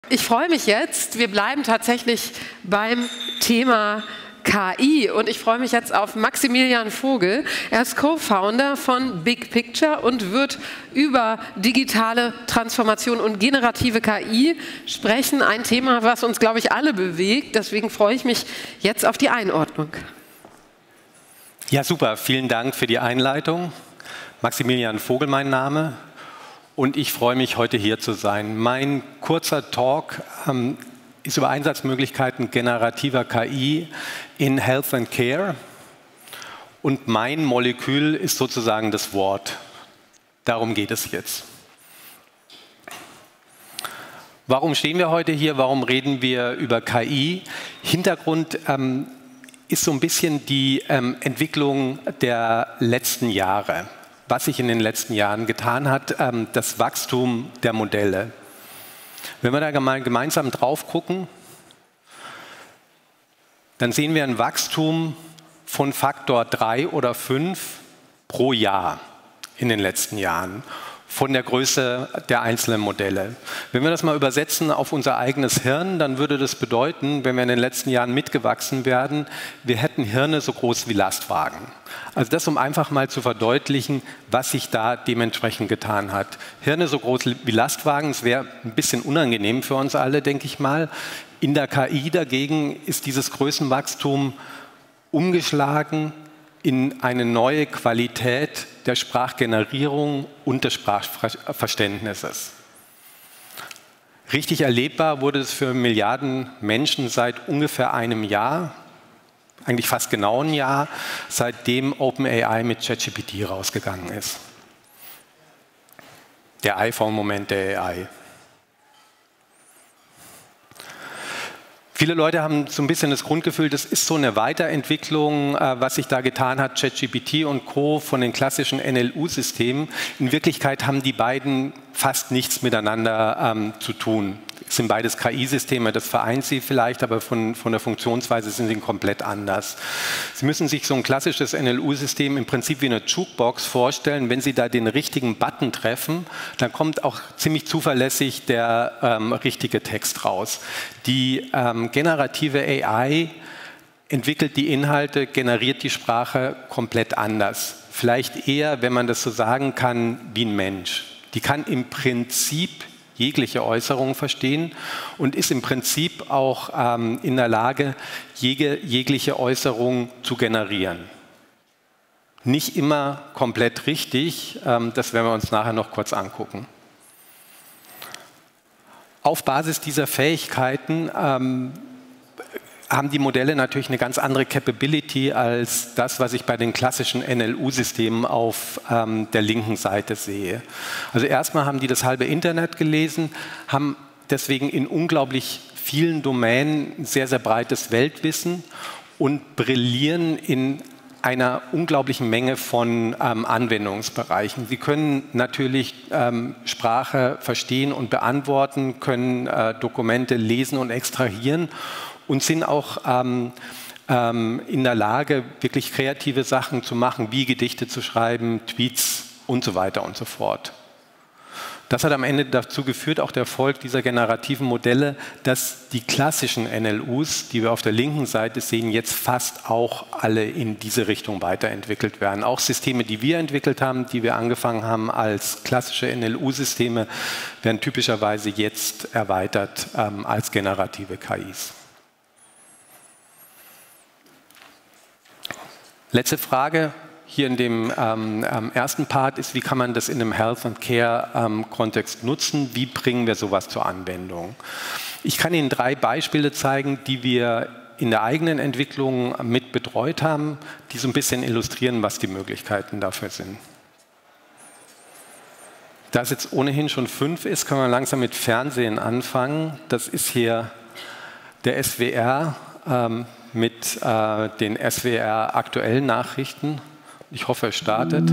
Ich freue mich jetzt, wir bleiben tatsächlich beim Thema KI und ich freue mich jetzt auf Maximilian Vogel. Er ist Co-Founder von Big Picture und wird über digitale Transformation und generative KI sprechen. Ein Thema, was uns, glaube ich, alle bewegt. Deswegen freue ich mich jetzt auf die Einordnung. Ja, super. Vielen Dank für die Einleitung. Maximilian Vogel mein Name. Und ich freue mich, heute hier zu sein. Mein kurzer Talk ist über Einsatzmöglichkeiten generativer KI in Health and Care. Und mein Molekül ist sozusagen das Wort. Darum geht es jetzt. Warum stehen wir heute hier? Warum reden wir über KI? Hintergrund ist so ein bisschen die Entwicklung der letzten Jahre. Was sich in den letzten Jahren getan hat, das Wachstum der Modelle. Wenn wir da mal gemeinsam drauf gucken, dann sehen wir ein Wachstum von Faktor 3 oder 5 pro Jahr in den letzten Jahren von der Größe der einzelnen Modelle. Wenn wir das mal übersetzen auf unser eigenes Hirn, dann würde das bedeuten, wenn wir in den letzten Jahren mitgewachsen wären, wir hätten Hirne so groß wie Lastwagen. Also das, um einfach mal zu verdeutlichen, was sich da dementsprechend getan hat. Hirne so groß wie Lastwagen, das wäre ein bisschen unangenehm für uns alle, denke ich mal. In der KI dagegen ist dieses Größenwachstum umgeschlagen in eine neue Qualität der Sprachgenerierung und des Sprachverständnisses. Richtig erlebbar wurde es für Milliarden Menschen seit ungefähr einem Jahr, eigentlich fast genau ein Jahr, seitdem OpenAI mit ChatGPT rausgegangen ist. Der iPhone-Moment der AI. Viele Leute haben so ein bisschen das Grundgefühl, das ist so eine Weiterentwicklung, was sich da getan hat, ChatGPT und Co. von den klassischen NLU-Systemen. In Wirklichkeit haben die beiden fast nichts miteinander zu tun. Es sind beides KI-Systeme, das vereint sie vielleicht, aber von der Funktionsweise sind sie komplett anders. Sie müssen sich so ein klassisches NLU-System im Prinzip wie eine Jukebox vorstellen. Wenn Sie da den richtigen Button treffen, dann kommt auch ziemlich zuverlässig der richtige Text raus. Die generative AI entwickelt die Inhalte, generiert die Sprache komplett anders. Vielleicht eher, wenn man das so sagen kann, wie ein Mensch. Die kann im Prinzip jegliche Äußerung verstehen und ist im Prinzip auch in der Lage, jegliche Äußerung zu generieren. Nicht immer komplett richtig, das werden wir uns nachher noch kurz angucken. Auf Basis dieser Fähigkeiten haben die Modelle natürlich eine ganz andere Capability als das, was ich bei den klassischen NLU-Systemen auf der linken Seite sehe. Also erstmal haben die das halbe Internet gelesen, haben deswegen in unglaublich vielen Domänen ein sehr, sehr breites Weltwissen und brillieren in einer unglaublichen Menge von Anwendungsbereichen. Sie können natürlich Sprache verstehen und beantworten, können Dokumente lesen und extrahieren und sind auch in der Lage, wirklich kreative Sachen zu machen, wie Gedichte zu schreiben, Tweets und so weiter und so fort. Das hat am Ende dazu geführt, auch der Erfolg dieser generativen Modelle, dass die klassischen NLUs, die wir auf der linken Seite sehen, jetzt fast auch alle in diese Richtung weiterentwickelt werden. Auch Systeme, die wir entwickelt haben, die wir angefangen haben als klassische NLU-Systeme, werden typischerweise jetzt erweitert als generative KIs. Letzte Frage hier in dem ersten Part ist, wie kann man das in einem Health and Care Kontext nutzen? Wie bringen wir sowas zur Anwendung? Ich kann Ihnen 3 Beispiele zeigen, die wir in der eigenen Entwicklung mit betreut haben, die so ein bisschen illustrieren, was die Möglichkeiten dafür sind. Da es jetzt ohnehin schon 5 ist, können wir langsam mit Fernsehen anfangen. Das ist hier der SWR mit den SWR aktuellen Nachrichten. Ich hoffe, es startet.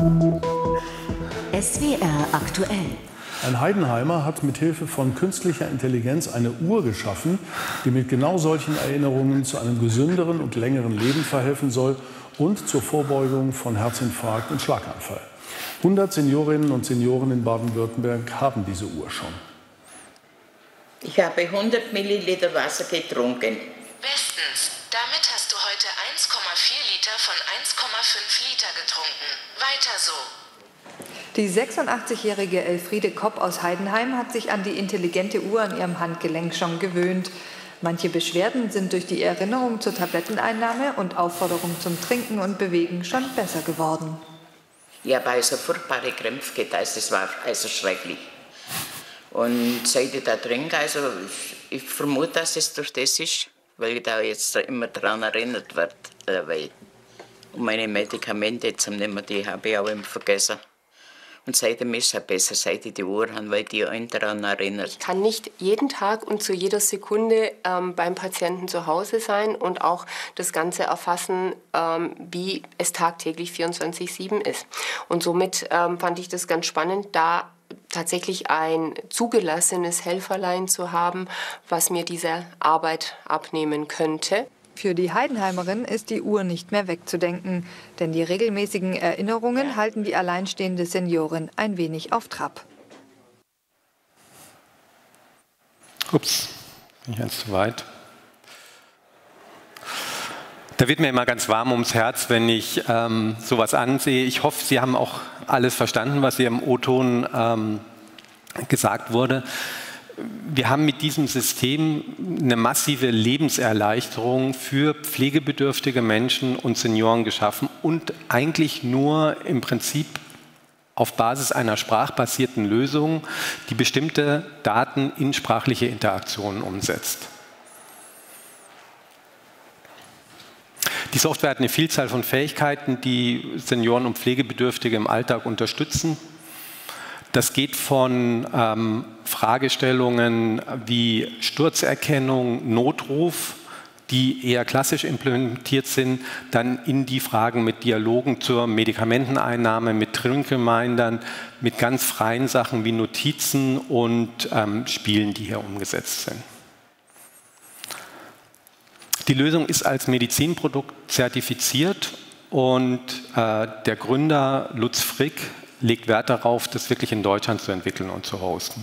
SWR aktuell. Ein Heidenheimer hat mit Hilfe von künstlicher Intelligenz eine Uhr geschaffen, die mit genau solchen Erinnerungen zu einem gesünderen und längeren Leben verhelfen soll und zur Vorbeugung von Herzinfarkt und Schlaganfall. 100 Seniorinnen und Senioren in Baden-Württemberg haben diese Uhr schon. Ich habe 100 Milliliter Wasser getrunken. Bestens. Damit hast du heute 1,4 Liter von 1,5 Liter getrunken. Weiter so. Die 86-jährige Elfriede Kopp aus Heidenheim hat sich an die intelligente Uhr an ihrem Handgelenk schon gewöhnt. Manche Beschwerden sind durch die Erinnerung zur Tabletteneinnahme und Aufforderung zum Trinken und Bewegen schon besser geworden. Ich habe also furchtbare Krämpfe gehabt, das war also schrecklich. Und seit ich da trinke, also ich vermute, dass es durch das ist, weil ich da jetzt immer daran erinnert werde. Weil meine Medikamente zum Nehmen, die habe ich auch immer vergessen. Und seitdem ist es besser, seit ich die Uhr habe, weil die einen daran erinnert. Ich kann nicht jeden Tag und zu jeder Sekunde beim Patienten zu Hause sein und auch das Ganze erfassen, wie es tagtäglich 24/7 ist. Und somit fand ich das ganz spannend, da tatsächlich ein zugelassenes Helferlein zu haben, was mir diese Arbeit abnehmen könnte. Für die Heidenheimerin ist die Uhr nicht mehr wegzudenken, denn die regelmäßigen Erinnerungen halten die alleinstehende Seniorin ein wenig auf Trab. Ups, bin ich jetzt zu weit. Da wird mir immer ganz warm ums Herz, wenn ich sowas ansehe. Ich hoffe, Sie haben auch alles verstanden, was hier im O-Ton gesagt wurde. Wir haben mit diesem System eine massive Lebenserleichterung für pflegebedürftige Menschen und Senioren geschaffen und eigentlich nur im Prinzip auf Basis einer sprachbasierten Lösung, die bestimmte Daten in sprachliche Interaktionen umsetzt. Die Software hat eine Vielzahl von Fähigkeiten, die Senioren und Pflegebedürftige im Alltag unterstützen. Das geht von Fragestellungen wie Sturzerkennung, Notruf, die eher klassisch implementiert sind, dann in die Fragen mit Dialogen zur Medikamenteneinnahme, mit Trinkgemindern, mit ganz freien Sachen wie Notizen und Spielen, die hier umgesetzt sind. Die Lösung ist als Medizinprodukt zertifiziert und der Gründer Lutz Frick legt Wert darauf, das wirklich in Deutschland zu entwickeln und zu hosten.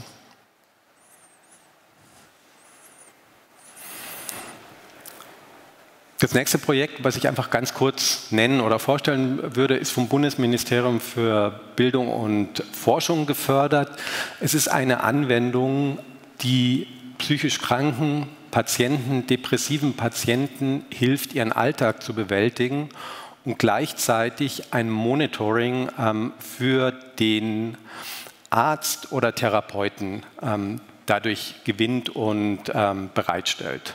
Das nächste Projekt, was ich einfach ganz kurz nennen oder vorstellen würde, ist vom Bundesministerium für Bildung und Forschung gefördert. Es ist eine Anwendung, die psychisch kranken Patienten, depressiven Patienten hilft, ihren Alltag zu bewältigen und gleichzeitig ein Monitoring für den Arzt oder Therapeuten dadurch gewinnt und bereitstellt.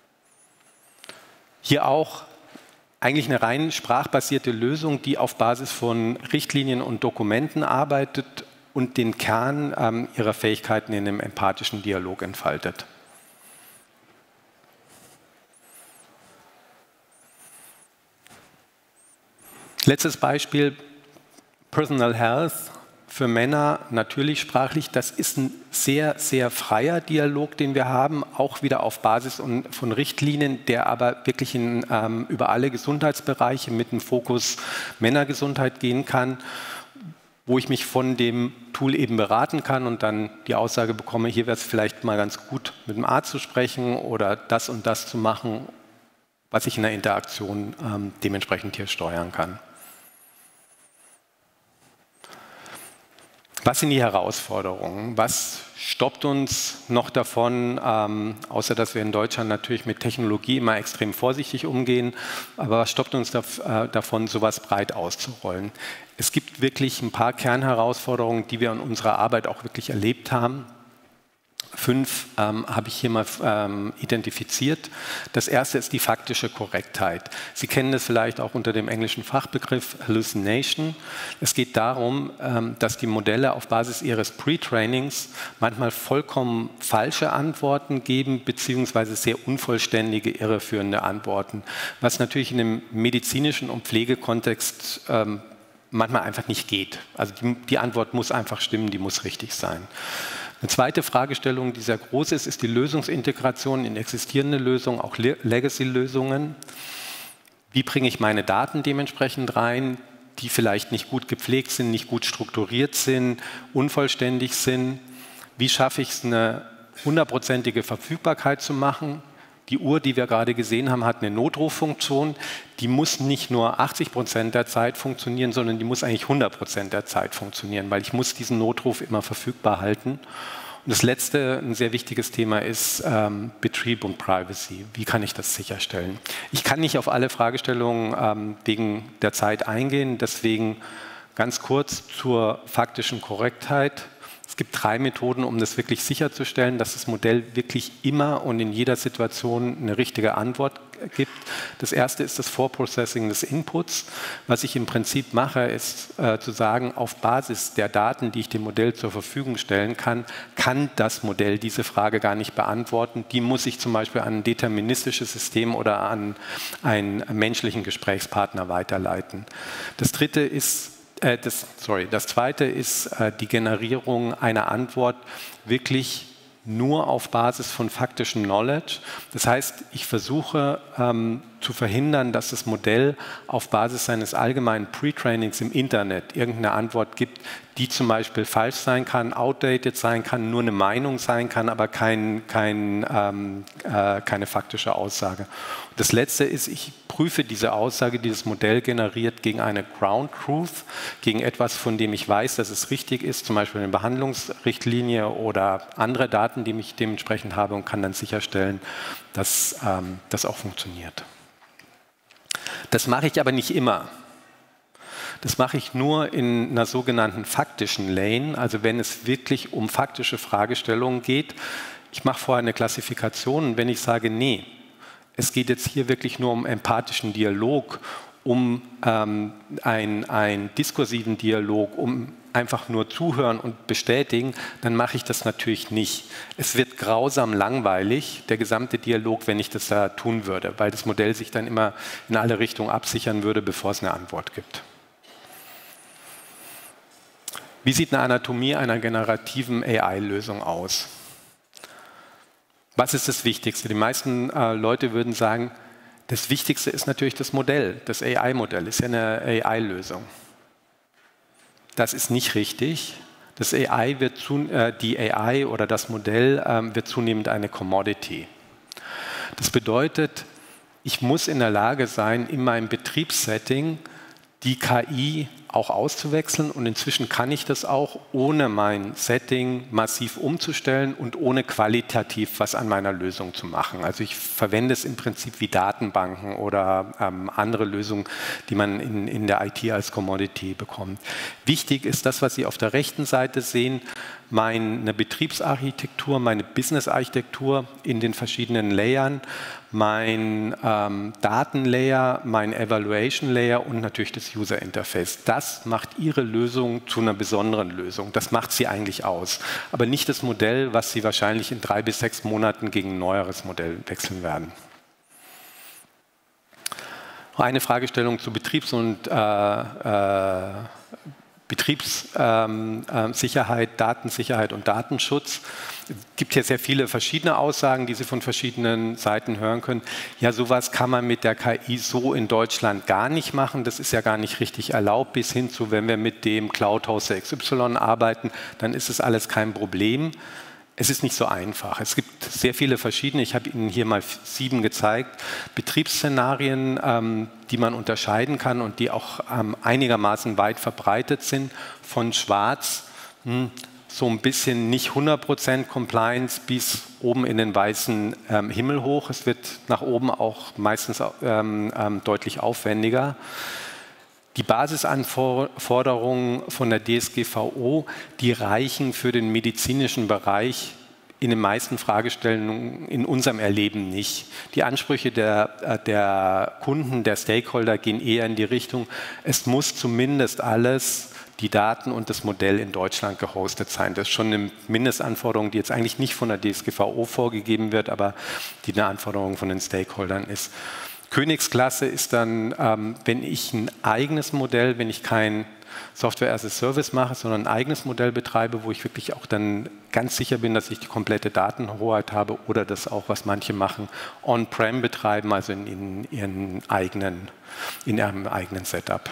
Hier auch eigentlich eine rein sprachbasierte Lösung, die auf Basis von Richtlinien und Dokumenten arbeitet und den Kern ihrer Fähigkeiten in einem empathischen Dialog entfaltet. Letztes Beispiel, Personal Health für Männer, natürlich sprachlich. Das ist ein sehr, sehr freier Dialog, den wir haben, auch wieder auf Basis von Richtlinien, der aber wirklich über alle Gesundheitsbereiche mit dem Fokus Männergesundheit gehen kann, wo ich mich von dem Tool eben beraten kann und dann die Aussage bekomme, hier wäre es vielleicht mal ganz gut, mit dem Arzt zu sprechen oder das und das zu machen, was ich in der Interaktion dementsprechend hier steuern kann. Was sind die Herausforderungen? Was stoppt uns noch davon, außer dass wir in Deutschland natürlich mit Technologie immer extrem vorsichtig umgehen, aber was stoppt uns davon, sowas breit auszurollen? Es gibt wirklich ein paar Kernherausforderungen, die wir in unserer Arbeit auch wirklich erlebt haben. 5 habe ich hier mal identifiziert. Das erste ist die faktische Korrektheit. Sie kennen das vielleicht auch unter dem englischen Fachbegriff Hallucination. Es geht darum, dass die Modelle auf Basis ihres Pre-Trainings manchmal vollkommen falsche Antworten geben, beziehungsweise sehr unvollständige, irreführende Antworten, was natürlich in einem medizinischen und Pflegekontext manchmal einfach nicht geht. Also die Antwort muss einfach stimmen, die muss richtig sein. Eine zweite Fragestellung, die sehr groß ist, ist die Lösungsintegration in existierende Lösungen, auch Legacy-Lösungen. Wie bringe ich meine Daten dementsprechend rein, die vielleicht nicht gut gepflegt sind, nicht gut strukturiert sind, unvollständig sind? Wie schaffe ich es, eine 100%ige Verfügbarkeit zu machen. Die Uhr, die wir gerade gesehen haben, hat eine Notruffunktion. Die muss nicht nur 80% der Zeit funktionieren, sondern die muss eigentlich 100% der Zeit funktionieren, weil ich muss diesen Notruf immer verfügbar halten. Und das letzte, ein sehr wichtiges Thema ist Betrieb und Privacy. Wie kann ich das sicherstellen? Ich kann nicht auf alle Fragestellungen wegen der Zeit eingehen, deswegen ganz kurz zur faktischen Korrektheit. Es gibt 3 Methoden, um das wirklich sicherzustellen, dass das Modell wirklich immer und in jeder Situation eine richtige Antwort gibt. Das erste ist das Vorprocessing des Inputs. Was ich im Prinzip mache, ist zu sagen, auf Basis der Daten, die ich dem Modell zur Verfügung stellen kann das Modell diese Frage gar nicht beantworten. Die muss ich zum Beispiel an ein deterministisches System oder an einen menschlichen Gesprächspartner weiterleiten. Das zweite ist die Generierung einer Antwort wirklich nur auf Basis von faktischem Knowledge. Das heißt, ich versuche zu verhindern, dass das Modell auf Basis seines allgemeinen Pre-Trainings im Internet irgendeine Antwort gibt, die zum Beispiel falsch sein kann, outdated sein kann, nur eine Meinung sein kann, aber keine faktische Aussage. Und das Letzte ist, ich prüfe diese Aussage, die das Modell generiert, gegen eine Ground Truth, gegen etwas, von dem ich weiß, dass es richtig ist, zum Beispiel eine Behandlungsrichtlinie oder andere Daten, die ich dementsprechend habe, und kann dann sicherstellen, dass das auch funktioniert. Das mache ich aber nicht immer. Das mache ich nur in einer sogenannten faktischen Lane, also wenn es wirklich um faktische Fragestellungen geht. Ich mache vorher eine Klassifikation und wenn ich sage, nee, es geht jetzt hier wirklich nur um empathischen Dialog, um einen diskursiven Dialog, um einfach nur zuhören und bestätigen, dann mache ich das natürlich nicht. Es wird grausam langweilig, der gesamte Dialog, wenn ich das da tun würde, weil das Modell sich dann immer in alle Richtungen absichern würde, bevor es eine Antwort gibt. Wie sieht eine Anatomie einer generativen AI-Lösung aus? Was ist das Wichtigste? Die meisten Leute würden sagen, das Wichtigste ist natürlich das Modell. Das AI-Modell ist ja eine AI-Lösung. Das ist nicht richtig. Die AI oder das Modell wird zunehmend eine Commodity. Das bedeutet, ich muss in der Lage sein, in meinem Betriebssetting die KI auch auszuwechseln und inzwischen kann ich das auch, ohne mein Setting massiv umzustellen und ohne qualitativ was an meiner Lösung zu machen. Also ich verwende es im Prinzip wie Datenbanken oder andere Lösungen, die man in der IT als Commodity bekommt. Wichtig ist das, was Sie auf der rechten Seite sehen, meine Betriebsarchitektur, meine Business-Architektur in den verschiedenen Layern, mein Datenlayer, mein Evaluation-Layer und natürlich das User-Interface. Das macht Ihre Lösung zu einer besonderen Lösung. Das macht sie eigentlich aus. Aber nicht das Modell, was Sie wahrscheinlich in 3 bis 6 Monaten gegen ein neueres Modell wechseln werden. Eine Fragestellung zu Betriebssicherheit, Datensicherheit und Datenschutz. Es gibt hier sehr viele verschiedene Aussagen, die Sie von verschiedenen Seiten hören können. Ja, sowas kann man mit der KI so in Deutschland gar nicht machen. Das ist ja gar nicht richtig erlaubt, bis hin zu, wenn wir mit dem Cloud-Hoster XY arbeiten, dann ist es alles kein Problem. Es ist nicht so einfach. Es gibt sehr viele verschiedene, ich habe Ihnen hier mal 7 gezeigt, Betriebsszenarien, die man unterscheiden kann und die auch einigermaßen weit verbreitet sind, von schwarz, so ein bisschen nicht 100% Compliance bis oben in den weißen Himmel hoch. Es wird nach oben auch meistens deutlich aufwendiger. Die Basisanforderungen von der DSGVO, die reichen für den medizinischen Bereich in den meisten Fragestellungen in unserem Erleben nicht. Die Ansprüche der Kunden, der Stakeholder gehen eher in die Richtung, es muss zumindest alles, die Daten und das Modell in Deutschland gehostet sein. Das ist schon eine Mindestanforderung, die jetzt eigentlich nicht von der DSGVO vorgegeben wird, aber die eine Anforderung von den Stakeholdern ist. Königsklasse ist dann, wenn ich ein eigenes Modell, wenn ich kein Software as a Service mache, sondern ein eigenes Modell betreibe, wo ich wirklich auch dann ganz sicher bin, dass ich die komplette Datenhoheit habe oder das auch, was manche machen, on-prem betreiben, also in ihrem eigenen Setup.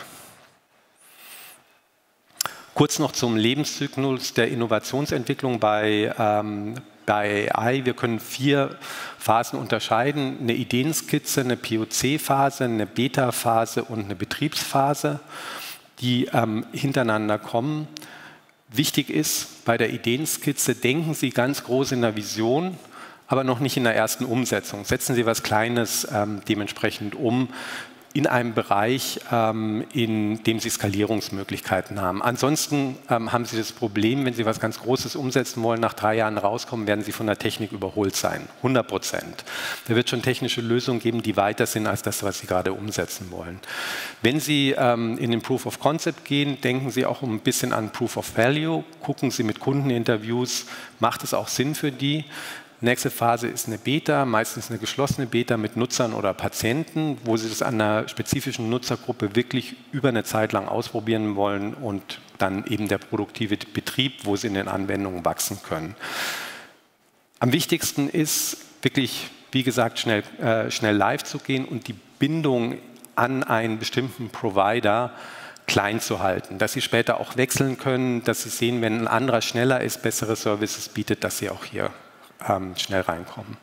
Kurz noch zum Lebenszyklus der Innovationsentwicklung bei bei AI, wir können 4 Phasen unterscheiden, eine Ideenskizze, eine POC-Phase, eine Beta-Phase und eine Betriebsphase, die hintereinander kommen. Wichtig ist bei der Ideenskizze, denken Sie ganz groß in der Vision, aber noch nicht in der ersten Umsetzung. Setzen Sie was Kleines dementsprechend um in einem Bereich, in dem Sie Skalierungsmöglichkeiten haben. Ansonsten haben Sie das Problem, wenn Sie was ganz Großes umsetzen wollen, nach 3 Jahren rauskommen, werden Sie von der Technik überholt sein. 100%. Da wird schon technische Lösungen geben, die weiter sind als das, was Sie gerade umsetzen wollen. Wenn Sie in den Proof of Concept gehen, denken Sie auch ein bisschen an Proof of Value. Gucken Sie mit Kundeninterviews, macht es auch Sinn für die? Nächste Phase ist eine Beta, meistens eine geschlossene Beta mit Nutzern oder Patienten, wo Sie das an einer spezifischen Nutzergruppe wirklich über eine Zeit lang ausprobieren wollen und dann eben der produktive Betrieb, wo Sie in den Anwendungen wachsen können. Am wichtigsten ist wirklich, wie gesagt, schnell live zu gehen und die Bindung an einen bestimmten Provider klein zu halten, dass Sie später auch wechseln können, dass Sie sehen, wenn ein anderer schneller ist, bessere Services bietet, dass Sie auch hier schnell reinkommen.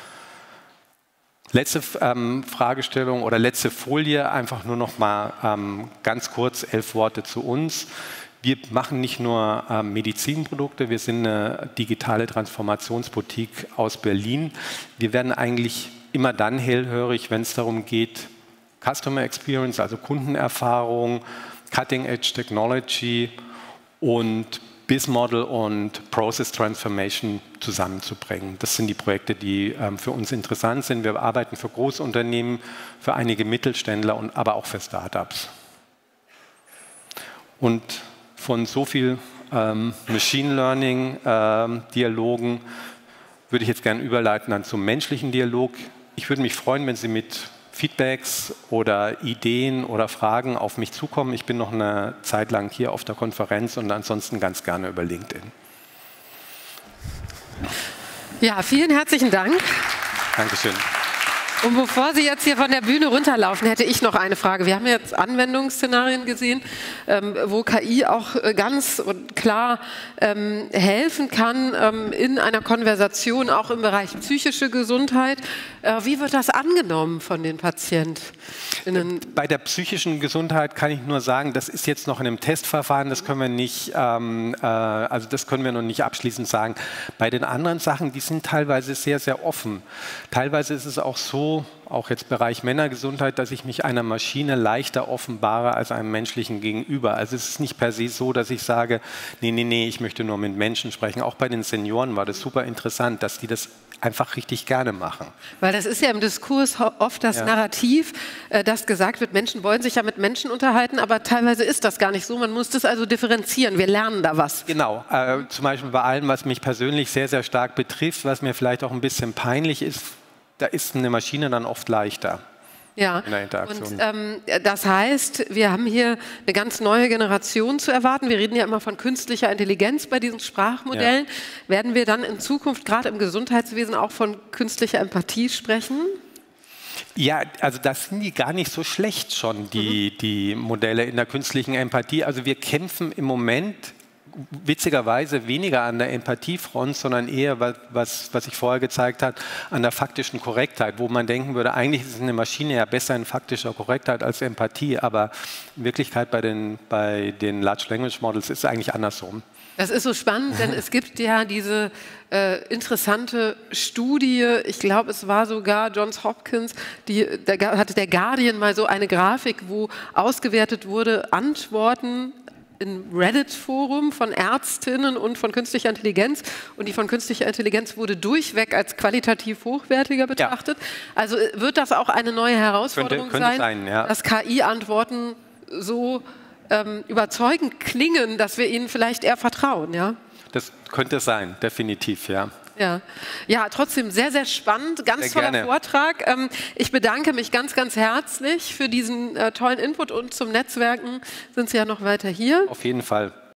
Letzte Fragestellung oder letzte Folie, einfach nur noch mal ganz kurz 11 Worte zu uns. Wir machen nicht nur Medizinprodukte, wir sind eine digitale Transformationsboutique aus Berlin. Wir werden eigentlich immer dann hellhörig, wenn es darum geht, Customer Experience, also Kundenerfahrung, Cutting Edge Technology und BIS-Model und Process Transformation zusammenzubringen. Das sind die Projekte, die für uns interessant sind. Wir arbeiten für Großunternehmen, für einige Mittelständler, aber auch für Startups. Und von so viel Machine Learning Dialogen würde ich jetzt gerne überleiten dann zum menschlichen Dialog. Ich würde mich freuen, wenn Sie mit Feedbacks oder Ideen oder Fragen auf mich zukommen. Ich bin noch eine Zeit lang hier auf der Konferenz und ansonsten ganz gerne über LinkedIn. Ja, vielen herzlichen Dank. Dankeschön. Und bevor Sie jetzt hier von der Bühne runterlaufen, hätte ich noch eine Frage. Wir haben jetzt Anwendungsszenarien gesehen, wo KI auch ganz und klar helfen kann in einer Konversation, auch im Bereich psychische Gesundheit. Wie wird das angenommen von den PatientInnen? Bei der psychischen Gesundheit kann ich nur sagen, das ist jetzt noch in einem Testverfahren, das können wir nicht, also das können wir noch nicht abschließend sagen. Bei den anderen Sachen, die sind teilweise sehr, sehr offen. Teilweise ist es auch so, auch jetzt Bereich Männergesundheit, dass ich mich einer Maschine leichter offenbare als einem menschlichen Gegenüber. Also es ist nicht per se so, dass ich sage, nee, ich möchte nur mit Menschen sprechen. Auch bei den Senioren war das super interessant, dass die das einfach richtig gerne machen. Weil das ist ja im Diskurs oft das Narrativ, dass gesagt wird, Menschen wollen sich ja mit Menschen unterhalten, aber teilweise ist das gar nicht so. Man muss das also differenzieren. Wir lernen da was. Genau. Zum Beispiel bei allem, was mich persönlich sehr, sehr stark betrifft, was mir vielleicht auch ein bisschen peinlich ist, da ist eine Maschine dann oft leichter. Ja, in der Interaktion. Und das heißt, wir haben hier eine ganz neue Generation zu erwarten. Wir reden ja immer von künstlicher Intelligenz bei diesen Sprachmodellen. Ja. Werden wir dann in Zukunft gerade im Gesundheitswesen auch von künstlicher Empathie sprechen? Ja, also das sind die gar nicht so schlecht schon, die Modelle in der künstlichen Empathie. Also wir kämpfen im Moment witzigerweise weniger an der Empathiefront, sondern eher, was ich vorher gezeigt habe, an der faktischen Korrektheit, wo man denken würde, eigentlich ist eine Maschine ja besser in faktischer Korrektheit als Empathie, aber in Wirklichkeit bei den Large Language Models ist es eigentlich andersrum. Das ist so spannend, denn es gibt ja diese interessante Studie, ich glaube, es war sogar Johns Hopkins, da hatte der Guardian mal so eine Grafik, wo ausgewertet wurde, Antworten im Reddit-Forum von Ärztinnen und von künstlicher Intelligenz. Und die von künstlicher Intelligenz wurde durchweg als qualitativ hochwertiger betrachtet. Ja. Also wird das auch eine neue Herausforderung sein, dass KI-Antworten so überzeugend klingen, dass wir ihnen vielleicht eher vertrauen, ja? Das könnte sein, definitiv, ja. Ja, trotzdem sehr, sehr spannend, ganz toller Vortrag. Ich bedanke mich ganz, ganz herzlich für diesen tollen Input und zum Netzwerken sind Sie ja noch weiter hier. Auf jeden Fall.